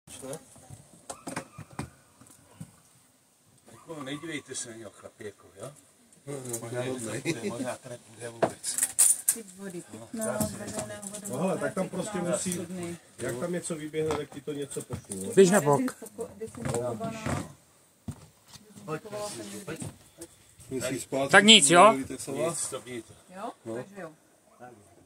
Jako nejdívejte se na něho chlapíku, jo? Možná to nepůjde vůbec. No, tak tam prostě musí, jak tam něco vyběhne, tak ti to něco pošlu. Běž na bok. Musí spát. Tak nic, jo? Nic, to být. Jo? Takže jo.